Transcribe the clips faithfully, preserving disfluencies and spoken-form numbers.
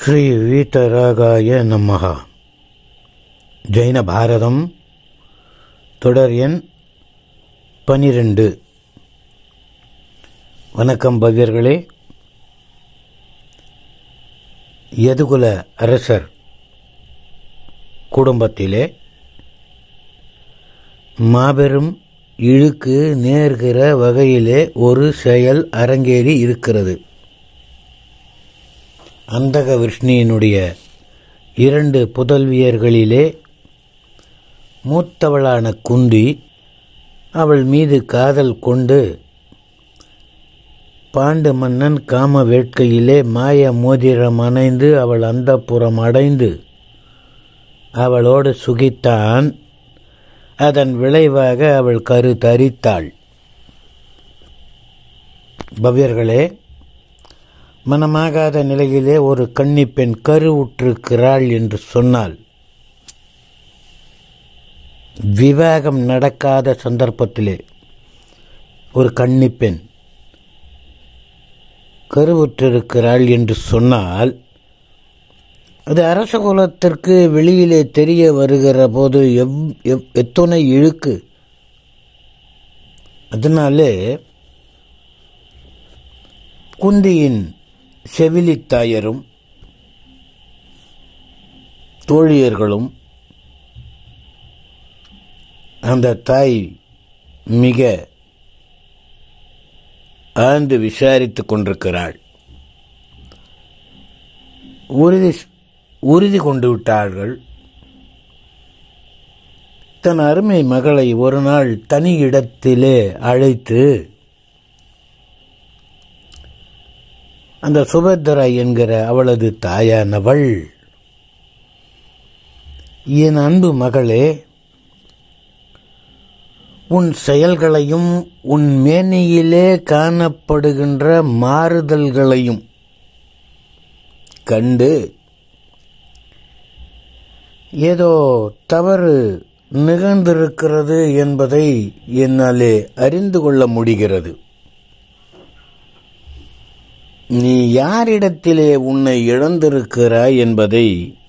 ஸ்ரீ வீதராகாய நமஹ. ஜைன பாரதம் தொடர் எண் பனிரெண்டு. வணக்கம் பவ்யர்களே. யதுகுல அரசர் குடும்பத்திலே மாபெரும் இழுக்கு நேர்கிற வகையிலே ஒரு செயல் அரங்கேறி இருக்கிறது. அந்தக விஷ்ணுவினுடைய இரண்டு புதல்வியர்களிலே மூத்தவளான குந்தி அவள் மீது காதல் கொண்டு பாண்டு மன்னன் காம வேட்கையிலே மாய மோதிரம் அணைந்து அவள் அந்தப்புறம் அடைந்து அவளோடு சுகித்தான். அதன் விளைவாக அவள் கரு தரித்தாள். பவ்யர்களே, மனமாகாத நிலையிலே ஒரு கன்னிப்பெண் கருவுற்றிருக்கிறாள் என்று சொன்னால், விவாகம் நடக்காத சந்தர்ப்பத்திலே ஒரு கன்னிப்பெண் கருவுற்றிருக்கிறாள் என்று சொன்னால், அது அரச குலத்திற்கு வெளியிலே தெரிய வருகிற போது எவ் எவ் எத்துணை இழுக்கு. அதனாலே குந்தியின் செவிலித்தாயரும் தோழியர்களும் அந்த தாய் மிக ஆழ்ந்து விசாரித்துக் கொண்டிருக்கிறாள். உறுதி உறுதி கொண்டு விட்டார்கள். தன் அருமை மகளை ஒரு நாள் தனி இடத்திலே அழைத்து அந்த சுபத்ரா என்கிற அவளது தாயானவள், என் அன்பு மகளே, உன் செயல்களையும் உன் மேனியிலே காணப்படுகின்ற மாறுதல்களையும் கண்டு ஏதோ தவறு நிகழ்ந்திருக்கிறது என்பதை என்னாலே அறிந்து கொள்ள முடிகிறது. நீ யாரிடத்திலே உன்னை இழந்திருக்கிறாய் என்பதை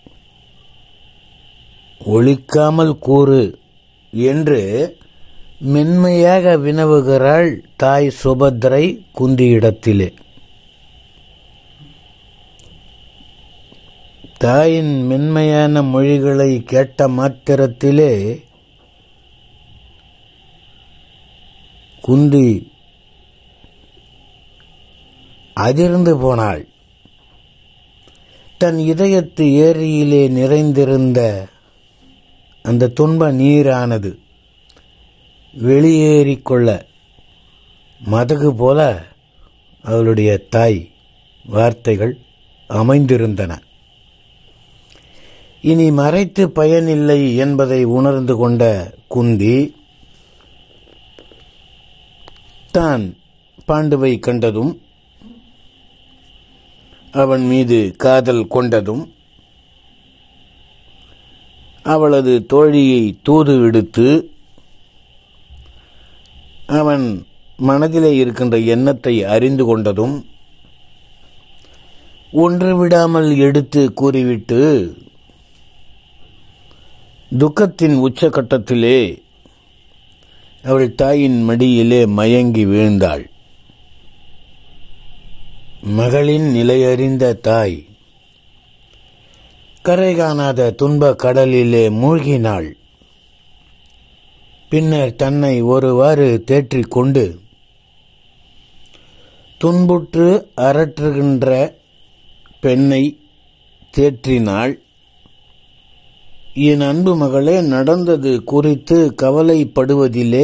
ஒளிக்காமல் கூறு என்று மென்மையாக வினவுகிறாள் தாய் சுபத்ரை குந்தியிடத்திலே. தாயின் மென்மையான மொழிகளை கேட்ட மாத்திரத்திலே குந்தி அதிர்ந்து போனாள். தன் இதயத்து ஏரியிலே நிறைந்திருந்த அந்த துன்ப நீரானது வெளியேறிக்கொள்ள மதகு போல அவளுடைய தாய் வார்த்தைகள் அமைந்திருந்தன. இனி மறைத்து பயனில்லை என்பதை உணர்ந்து கொண்ட குந்தி தான் பாண்டுவை கண்டதும் அவன் மீது காதல் கொண்டதும் அவளது தோழியை தூது விடுத்து அவன் மனதிலே இருக்கின்ற எண்ணத்தை அறிந்து கொண்டதும் ஒன்று விடாமல் எடுத்து கூறிவிட்டு துக்கத்தின் உச்சகட்டத்திலே அவள் தாயின் மடியிலே மயங்கி வீழ்ந்தாள். மகளின் நிலையறிந்த தாய் கரை காணாத துன்ப கடலிலே மூழ்கினாள். பின்னர் தன்னை ஒருவாறு தேற்றிக் கொண்டு துன்புற்று அரற்றுகின்ற பெண்ணை தேற்றினாள். என் அன்பு மகளே, நடந்தது குறித்து கவலைப்படுவதிலே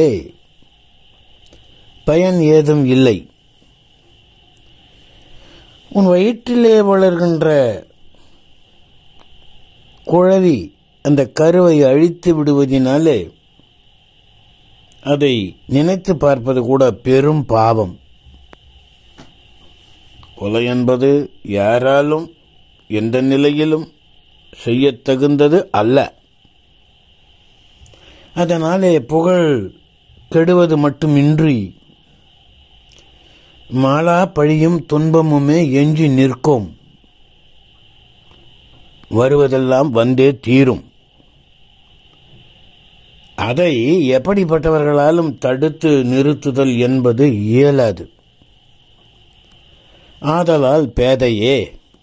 பயன் ஏதும் இல்லை. உன் வயிற்றிலே வளர்கின்ற குழவி அந்த கருவை அழித்து விடுவதினாலே அதை நினைத்து பார்ப்பது கூட பெரும் பாவம். கொலை என்பது யாராலும் எந்த நிலையிலும் செய்யத்தகுந்தது அல்ல. அதனாலே புகழ் கெடுவது மட்டுமின்றி மாளா பழியும் துன்பமுமே எஞ்சி நிற்கும். வருவதெல்லாம் வந்தே தீரும். அதை எப்படிப்பட்டவர்களாலும் தடுத்து நிறுத்துதல் என்பது இயலாது. ஆதலால் பேதையே,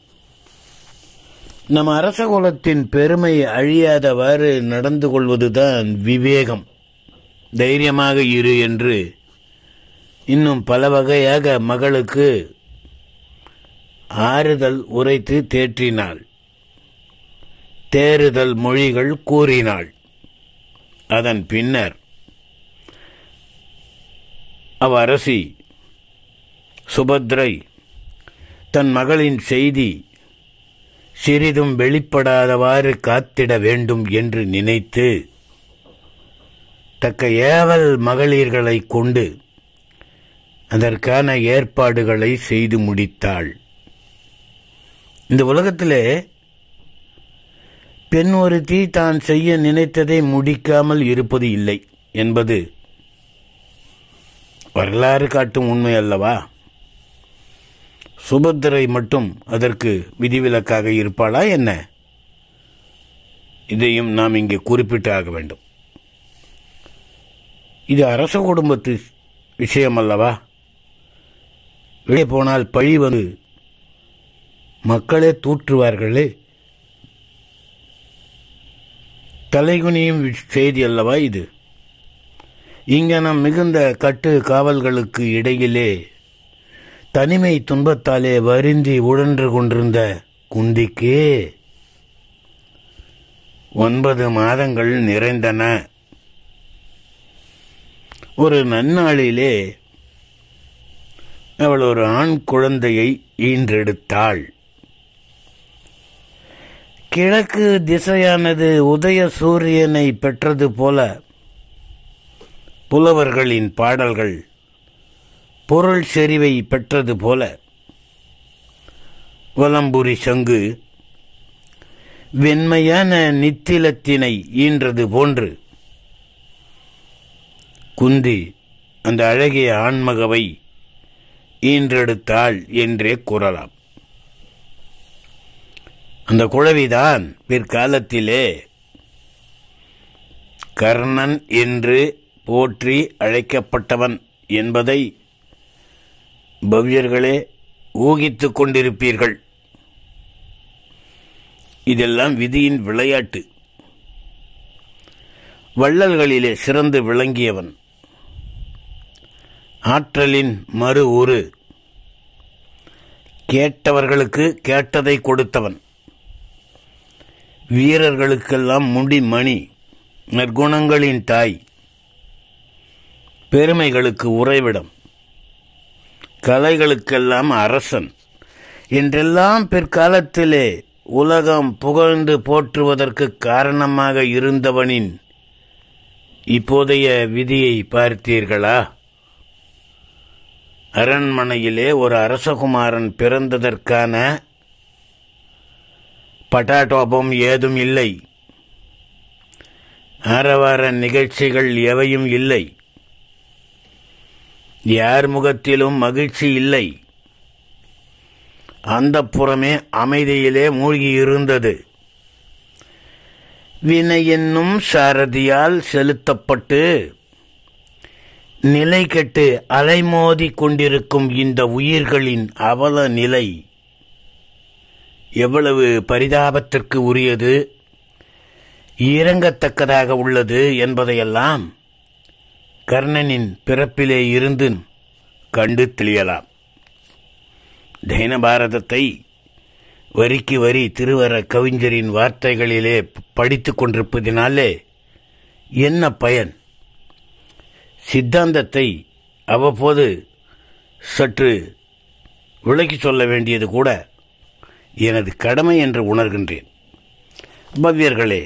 நம் அரச குலத்தின் பெருமை அழியாதவாறு நடந்து கொள்வதுதான் விவேகம். தைரியமாக இரு என்று இன்னும் பல வகையாக மகளுக்கு ஆறுதல் உரைத்து தேற்றினாள். தேறுதல் மொழிகள் கூறினாள். அதன் பின்னர் அவ்வரசி சுபத்ரை தன் மகளின் செய்தி சிறிதும் வெளிப்படாதவாறு காத்திட வேண்டும் என்று நினைத்து தக்க ஏவல் மகளிர்களை கொண்டு அதற்கான ஏற்பாடுகளை செய்து முடித்தாள். இந்த உலகத்திலே பெண் ஒருத்தி தான் செய்ய நினைத்ததை முடிக்காமல் இருப்பது இல்லை என்பது வரலாறு காட்டும் உண்மை அல்லவா? சுபத்திரை மட்டும் அதற்கு விதிவிலக்காக இருப்பாளா என்ன? இதையும் நாம் இங்கே குறிப்பிட்டாக வேண்டும். இது அரச குடும்பத்து விஷயம் அல்லவா? வெளியே போனால் பழி வந்து மக்களே தூற்றுவார்களே. தலைகுனியும் செய்தி அல்லவா இது? இங்கனம் மிகுந்த கட்டு காவல்களுக்கு இடையிலே தனிமை துன்பத்தாலே வருந்தி உழன்று கொண்டிருந்த குந்திக்கு ஒன்பது மாதங்கள் நிறைந்தன. ஒரு நன்னாளிலே அவள் ஒரு ஆண் குழந்தையை ஈன்றெடுத்தாள். கிழக்கு திசையானது உதய சூரியனை பெற்றது போல புலவர்களின் பாடல்கள் பொருள் செறிவை பெற்றது போல வலம்புரி சங்கு வெண்மையான நித்திலத்தினை ஈன்றது போன்று குந்தி அந்த அழகிய ஆண்மகவை ஈன்றெடுத்தாள் என்றே கூறலாம். அந்த குழவிதான் பிற்காலத்திலே கர்ணன் என்று போற்றி அழைக்கப்பட்டவன் என்பதை பவ்யர்களே ஊகித்துக் கொண்டிருப்பீர்கள். இதெல்லாம் விதியின் விளையாட்டு. வள்ளல்களிலே சிறந்து விளங்கியவன், ஆற்றலின் மறு உரு, கேட்டவர்களுக்கு கேட்டதை கொடுத்தவன், வீரர்களுக்கெல்லாம் முடிமணி, நற்குணங்களின் தாய், பெருமைகளுக்கு உறைவிடம், கலைகளுக்கெல்லாம் அரசன் என்றெல்லாம் பிற்காலத்திலே உலகம் புகழ்ந்து போற்றுவதற்கு காரணமாக இருந்தவனின் இப்போதைய விதியை பார்த்தீர்களா? அரண்மனையிலே ஒரு அரசகுமாரன் பிறந்ததற்கான பட்டாட்டோபம் ஏதும் இல்லை. ஆரவார நிகழ்ச்சிகள் எவையும் இல்லை. யார் முகத்திலும் மகிழ்ச்சி இல்லை. அந்தப்புறமே அமைதியிலே மூழ்கியிருந்தது. வினை என்னும் சாரதியால் செலுத்தப்பட்டு நிலை கெட்டு அலைமோதி கொண்டிருக்கும் இந்த உயிர்களின் அவல நிலை எவ்வளவு பரிதாபத்திற்கு உரியது, இரங்கத்தக்கதாக உள்ளது என்பதையெல்லாம் கர்ணனின் பிறப்பிலே இருந்து கண்டு தெளியலாம். தைன பாரதத்தை வரிக்கு வரி திருவர கவிஞரின் வார்த்தைகளிலே படித்து கொண்டிருப்பதினாலே என்ன பயன்? சித்தாந்தத்தை அவ்வப்போது சற்று விளக்கி சொல்ல வேண்டியது கூட எனது கடமை என்று உணர்கின்றேன். பவ்யர்களே,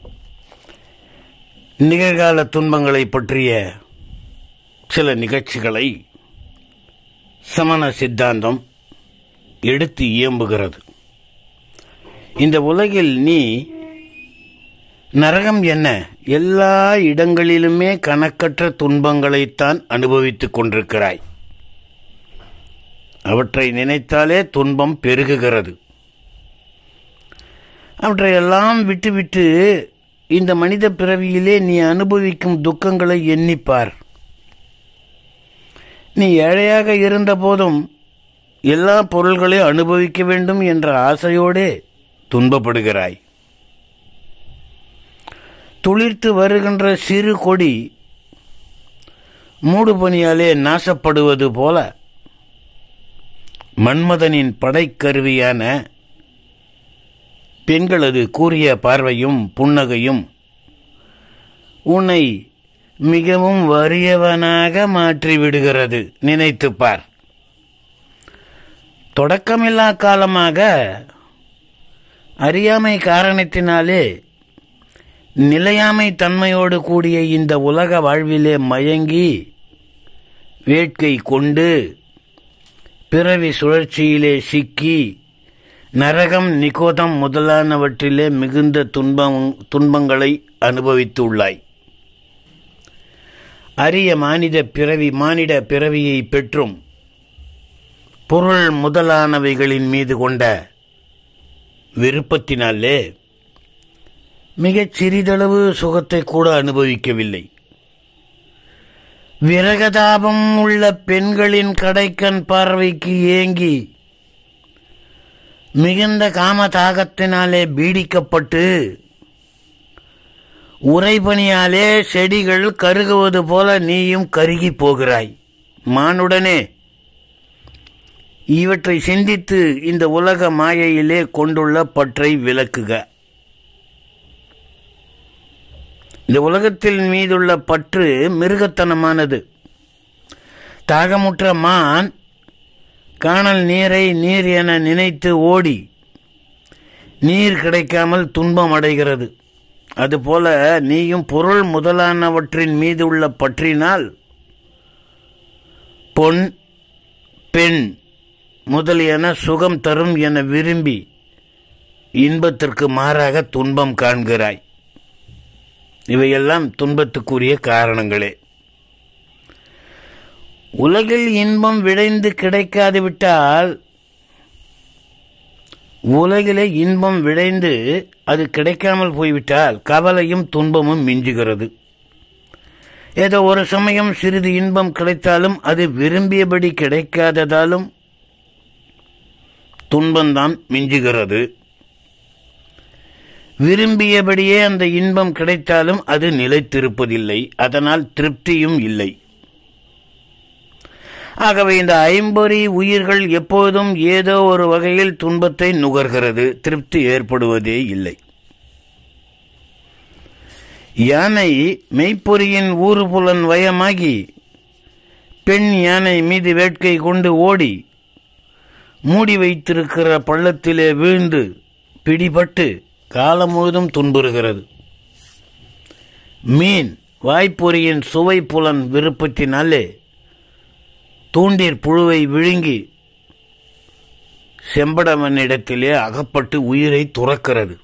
நிகழ்கால துன்பங்களை பற்றிய சில நிகழ்ச்சிகளை சமண சித்தாந்தம் எடுத்து இயம்புகிறது. இந்த உலகில் நீ நரகம் என்ன, எல்லா இடங்களிலுமே கணக்கற்ற துன்பங்களைத்தான் அனுபவித்துக் கொண்டிருக்கிறாய். அவற்றை நினைத்தாலே துன்பம் பெருகுகிறது. அவற்றையெல்லாம் விட்டுவிட்டு இந்த மனித பிறவியிலே நீ அனுபவிக்கும் துக்கங்களை எண்ணிப்பார். நீ ஏழையாக இருந்த போதும் எல்லா பொருள்களையும் அனுபவிக்க வேண்டும் என்ற ஆசையோடே துன்பப்படுகிறாய். துளிர்த்து வருகின்ற சிறு கொடி மூடு பனியாலே நாசப்படுவது போல மன்மதனின் படைக்கருவியான பெண்களது கூரிய பார்வையும் புன்னகையும் உன்னை மிகவும் வறியவனாக மாற்றிவிடுகிறது. நினைத்துப்பார். தொடக்கமில்லா காலமாக அறியாமை காரணத்தினாலே நிலையாமை தன்மையோடு கூடிய இந்த உலக வாழ்விலே மயங்கி வேட்கை கொண்டு பிறவி சுழற்சியிலே சிக்கி நரகம் நிகோதம் முதலானவற்றிலே மிகுந்த துன்பம் துன்பங்களை அனுபவித்துள்ளாய். அரிய மானிட பிறவி மானிட பிறவியை பெற்றும் பொருள் முதலானவைகளின் மீது கொண்ட விருப்பத்தினாலே மிகச் சிறிதளவு சுகத்தை கூட அனுபவிக்கவில்லை. விரகதாபம் உள்ள பெண்களின் கடைக்கண் பார்வைக்கு ஏங்கி மிகுந்த காமதாகத்தினாலே பீடிக்கப்பட்டு உறைபனியாலே செடிகள் கருகுவது போல நீயும் கருகி போகிறாய். மானுடனே, இவற்றை சிந்தித்து இந்த உலக மாயையிலே கொண்டுள்ள பற்றை விலக்குக. இந்த உலகத்தில் மீதுள்ள பற்று மிருகத்தனமானது. தாகமுற்ற மான் காணல் நீரை நீர் என நினைத்து ஓடி நீர் கிடைக்காமல் துன்பம் அடைகிறது. அதுபோல நீயும் பொருள் முதலானவற்றின் மீது உள்ள பற்றினால் பொன் பெண் முதலியன சுகம் தரும் என விரும்பி இன்பத்திற்கு மாறாக துன்பம் காண்கிறாய். இவையெல்லாம் துன்பத்துக்குரிய காரணங்களே. உலகில் இன்பம் விளைந்து கிடைக்காது விட்டால் உலகிலே இன்பம் விளைந்து அது கிடைக்காமல் போய்விட்டால் கவலையும் துன்பமும் மிஞ்சுகிறது. ஏதோ ஒரு சமயம் சிறிது இன்பம் கிடைத்தாலும் அது விரும்பியபடி கிடைக்காததாலும் துன்பம்தான் மிஞ்சுகிறது. விரும்பியபடியே அந்த இன்பம் கிடைத்தாலும் அது நிலைத்திருப்பதில்லை. அதனால் திருப்தியும் இல்லை. ஆகவே இந்த ஐம்பொறி உயிர்கள் எப்போதும் ஏதோ ஒரு வகையில் துன்பத்தை நுகர்கிறது. திருப்தி ஏற்படுவதே இல்லை. யானை மெய்ப்பொறியின் ஊறுபுலன் வயமாகி பெண் யானை மீது வேட்கை கொண்டு ஓடி மூடி வைத்திருக்கிற பள்ளத்திலே வீழ்ந்து பிடிபட்டு காலம் முழுதும் துன்புறுகிறது. மீன் வாய்ப்பொறியின் சுவை புலன் விருப்பத்தினாலே தூண்டிற் புழுவை விழுங்கி செம்படவனிடத்திலே அகப்பட்டு உயிரை துறக்கிறது.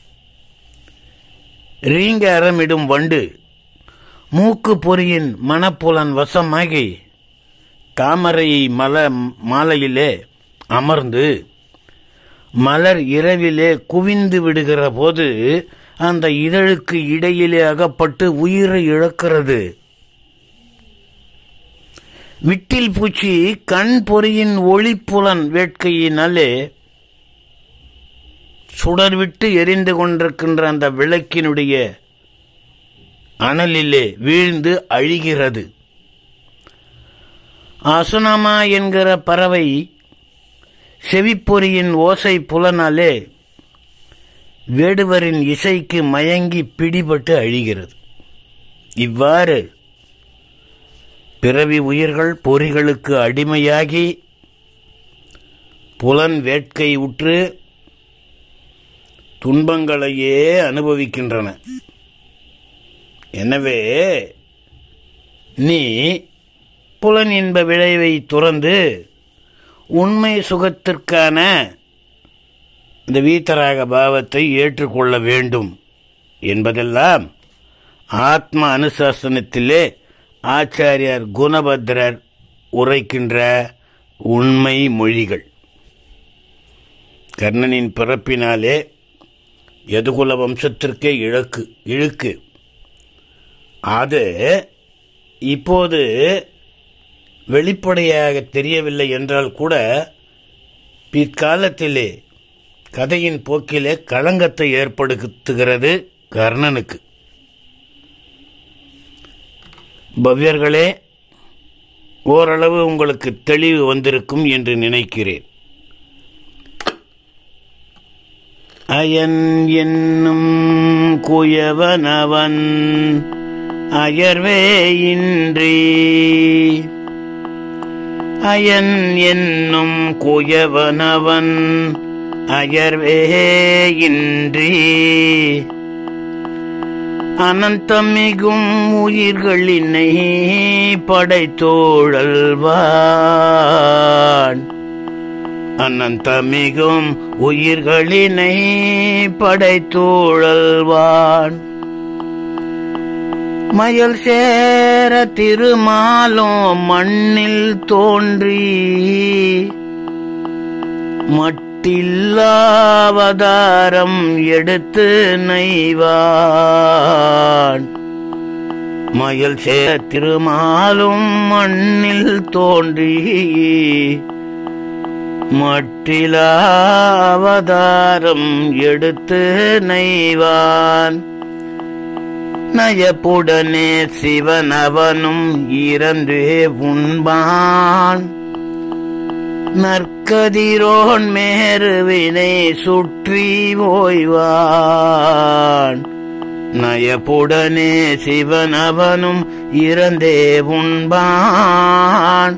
ரீங்காரமிடும் வண்டு மூக்கு பொறியின் மனப்புலன் வசமாகி தாமரையை மல மாலையிலே அமர்ந்து மலர் இரவிலே குவிந்து விடுகிற போது அந்த இதழுக்கு இடையிலே அகப்பட்டு உயிரை இழக்கிறது. விட்டில் பூச்சி கண் பொறியின் ஒளிப்புலன் வேட்கையினாலே சுடர்விட்டு எரிந்து கொண்டிருக்கின்ற அந்த விளக்கினுடைய அனலிலே வீழ்ந்து அழிகிறது. அசுனாமா என்கிற பறவை செவிப்பொறியின் ஓசை புலனாலே வேடுவரின் இசைக்கு மயங்கி பிடிபட்டு அழிகிறது. இவ்வாறு பிறவி உயிர்கள் பொறிகளுக்கு அடிமையாகி புலன் வேட்கை உற்று துன்பங்களையே அனுபவிக்கின்றன. எனவே நீ புலன் இன்ப விளைவை துறந்து உண்மை சுகத்திற்கான இந்த வீத்தராக பாவத்தை ஏற்றுக்கொள்ள வேண்டும் என்பதெல்லாம் ஆத்ம அனுசாசனத்திலே ஆச்சாரியார் குணபத்ரர் உரைக்கின்ற உண்மை மொழிகள். கர்ணனின் பிறப்பினாலே யதுகுல வம்சத்திற்கே இழக்கு இழுக்கு. அது இப்போது வெளிப்படையாக தெரியவில்லை என்றால் கூட பிற்காலத்திலே கதையின் போக்கிலே களங்கத்தை ஏற்படுத்துகிறது கர்ணனுக்கு. பவ்யர்களே, ஓரளவு உங்களுக்கு தெளிவு வந்திருக்கும் என்று நினைக்கிறேன். அயன் என்னும் குயவனவன் அயர்வே இன்றி, அயன் என்னும் குயவனவன் அயர்வே இன்றி, அனந்தமிகும் உயிர்களினை படைத்தோழல்வான், அனந்தமிகும் உயிர்களினை படைத்தோழல்வான். மயல் சேர திருமாலும் மண்ணில் தோன்றி, மட்டில்லாவதாரம் எடுத்து நைவான். மயல் சேர திருமாலும் மண்ணில் தோன்றி, மட்டிலாவதாரம் எடுத்து நைவான். நயப்புடனே சிவனவனும் இறந்தே உண்பான், நற்கதிரோன் மேருவினை சுற்றி ஓய்வான். நயப்புடனே சிவனவனும் இறந்தே உண்பான்,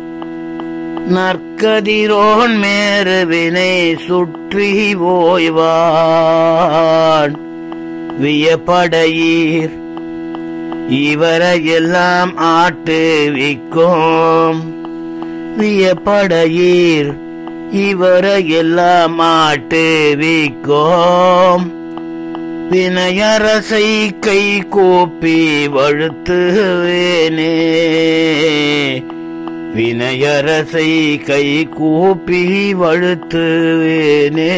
நற்கதிரோன் மேருவினை சுற்றி ஓய்வான். வியப்படையீர் இவரையெல்லாம் ஆட்டுவிக்கும், வியப்படையீர் இவரையெல்லாம் ஆட்டுவிக்கும். வினயரசை கை கூப்பி வழுத்துவேனே, வினயரசை கை கூப்பி வழுத்துவேனே.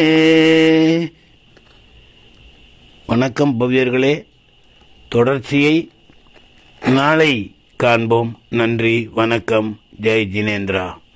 வணக்கம் பவ்யர்களே, தொடர்ச்சியை நாளை காண்போம். நன்றி, வணக்கம். ஜெய் ஜினேந்திரா.